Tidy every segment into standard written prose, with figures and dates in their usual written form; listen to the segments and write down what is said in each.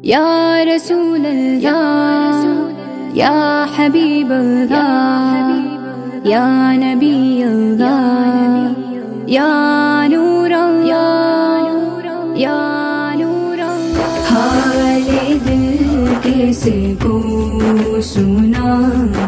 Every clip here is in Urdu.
یا رسول اللہ یا حبیب اللہ یا نبی اللہ یا نور اللہ یا نور اللہ۔ حال دل کیسے کو سنا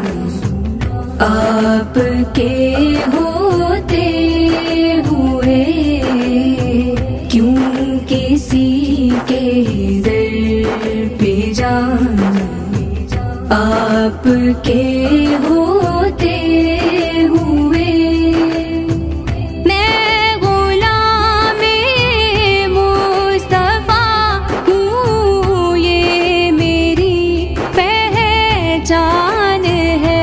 آپ کے ہوتے ہوئے، کیوں کسی کے در پہ جانا آپ کے ہوتے ہوئے۔ میں غلام مصطفیٰ ہوں، یہ میری پہچان ہے۔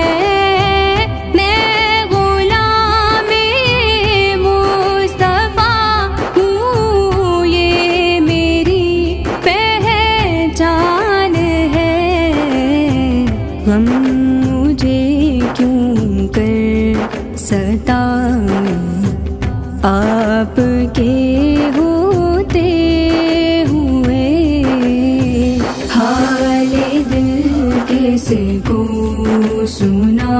میں غلام مصطفیٰ ہوں، یہ میری پہچان ہے۔ غم مجھے کیوں کر ستائے آپ کے ہوتے ہوئے، حال دل کیسے کو سنا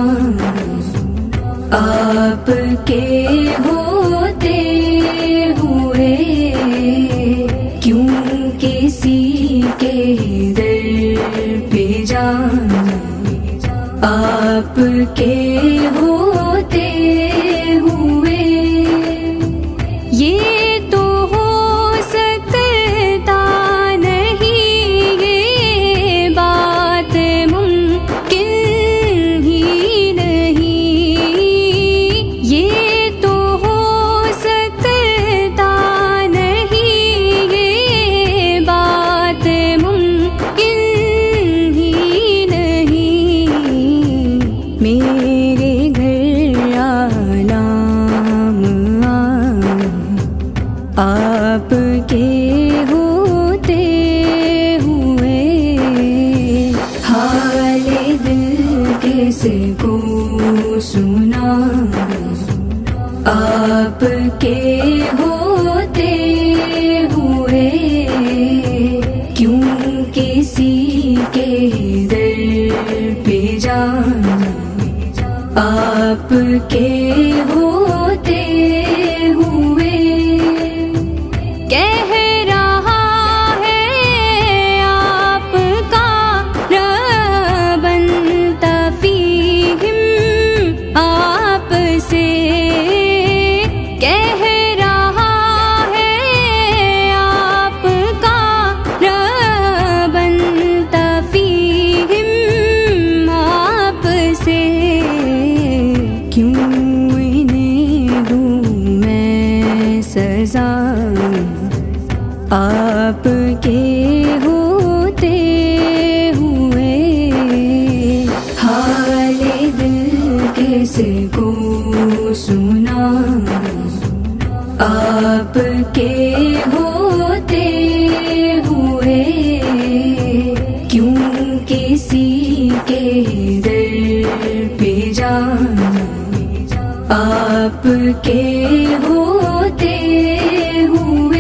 آپ کے ہوتے ہوئے، کیوں کسی کے در پہ جانا آپ کے ہوتے ہوئے۔ یہ تو ہو سکتا نہیں، یہ بات ممکن ہی نہیں، یہ تو ہو سکتا نہیں، یہ بات ممکن ہی نہیں۔ میرے گھر عالم آپ کے ہوتے ہوئے، حال دل کیسے کو سنا آپ کے ہوتے ہوئے، کیوں کسی کے در پہ جانا آپ کے ہوتے ہوئے۔ کہہ رہا ہے آپ کا رب انت فیہم آپ سے، کہہ رہا ہے آپ کا رب انت فیہم آپ سے، کیوں انہیں دوں میں سزا آپ کے ہوتے ہوئے، حال دل کیسے کو سنا آپ کے ہوتے ہوئے، کیوں کسی کے در پہ جانا آپ کے ہوتے ہوئے۔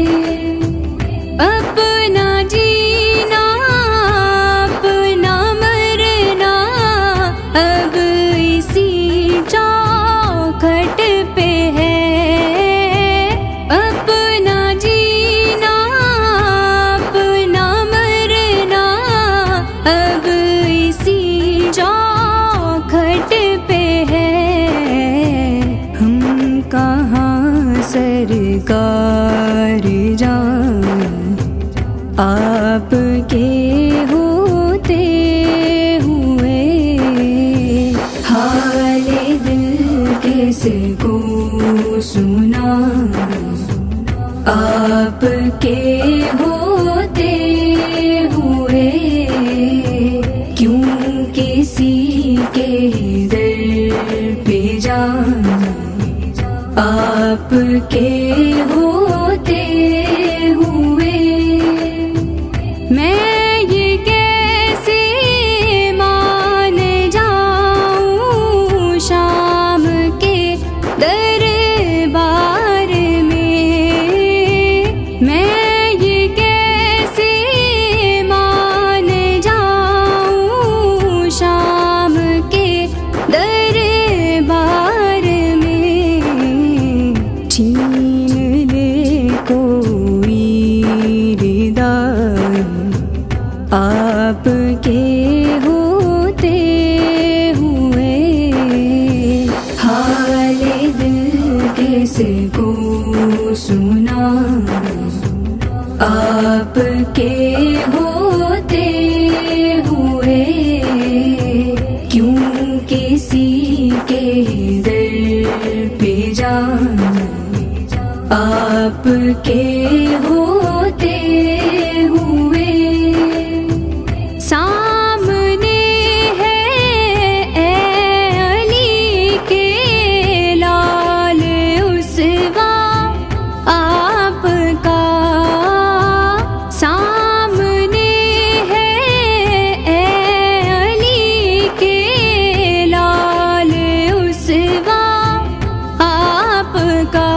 اپنا جینا اپنا مرنا اب اسی چوکھٹ پہ ہے، اپنا جینا اپنا مرنا اب اسی چوکھٹ پہ ہے۔ ہم کہاں سرکار جان آپ کے ہوتے ہوئے، حال دل کیسے کو سنا آپ کے ہوتے ہوئے، کیوں کسی کے در پہ جانا آپ کے ہوتے ہوئے۔ میں یہ کیسے مان جاؤں شام کے دربار میں، میں یہ کیسے آپ کے ہوتے ہوئے کیوں کسی کے در پہ جانا، آپ کے ہوتے ہوئے سامنے ہے اے علی کے لال اسوا آپ کا، سامنے ہے اے علی کے لال اسوا آپ کا،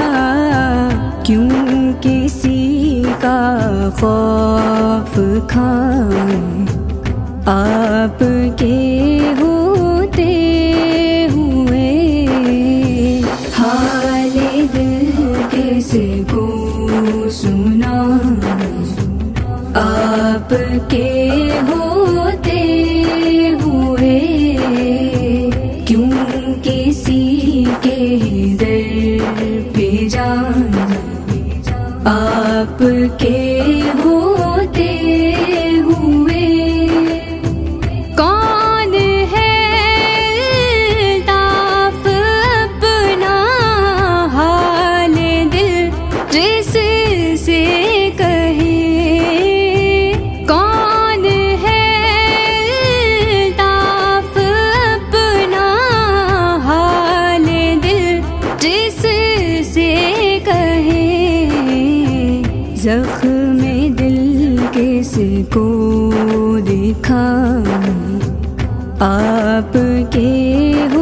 کیوں کسی کا خوف کھائیں آپ کے ہوتے ہوئے، حال دل کس کو سنا آپ کے ہوتے ہوئے، کیوں کسی کے در پہ جانا آپ کے ہوتے ہوئے، کون ہے الطاف اپنا حال دل جس سے کہے، کون ہے الطاف اپنا حال دل جس سے کہے، زخم دل کس کو دکھائیں آپ کے